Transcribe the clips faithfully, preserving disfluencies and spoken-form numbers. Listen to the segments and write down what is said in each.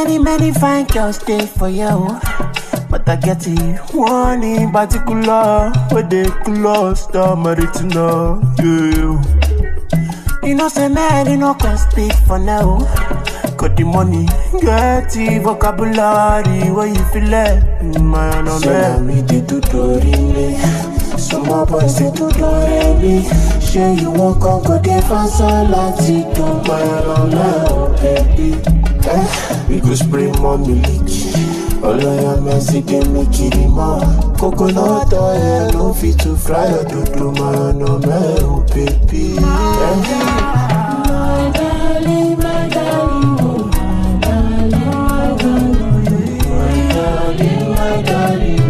many, many fine girls stay for you. But I get it, one in particular, where they close the maritina, yeah. You know, say man, you know, can speak for now. Got the money, get the vocabulary, where you feel it, man, oh man. Me did to do me, some more boys say to do me. Sure you won't come, go there for some latito, man, oh man, oh baby. Eh, we go spray more milk. All I am is they make it more. Coconut oil, no fit to fry or do do man, no man, oh baby. My darling, my darling, oh my darling, my darling, my darling,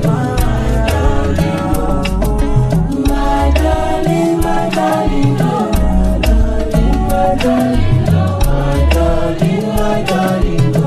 my darling, my darling, oh my darling, my darling, my darling, oh.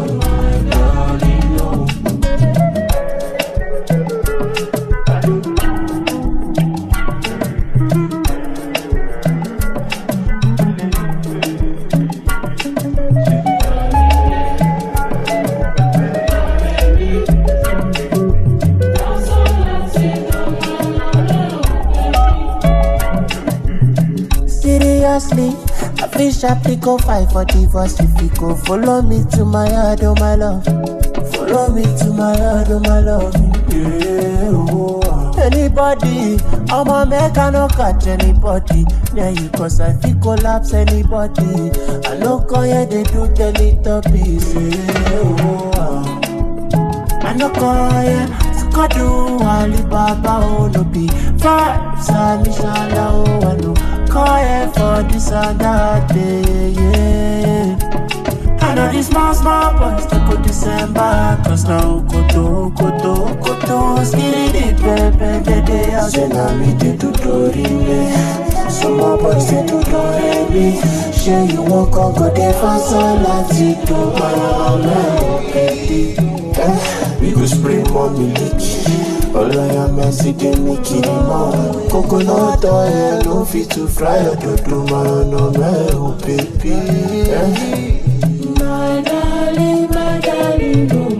Seriously, I feel sharply go fight for divorce. If you go follow me to my heart, oh my love. Follow me to my heart, oh my love. Yeah, oh. Anybody, I'm a make I no catch anybody. Yeah, you cause I feel collapse anybody. I no call here, they do Teletubbies. Yeah, oh. I no call here, Skadu, Alibaba, oh no be. Vibes, Alishala, oh I know. Call here for this and that day, yeah. I know these small, small boys to go December. Cause now, Koto, Koto, Koto, skitty, pepe, de de, I say, now me, they do do me. Some more boys, they do do me. Sure, you won't come, go there for some latito, man, baby. Eh, we go spray more milk. All I am is they make it more. Coconut oil, no fit to fry or do do man, no man, oh baby. Eh? My darling, my darling, oh.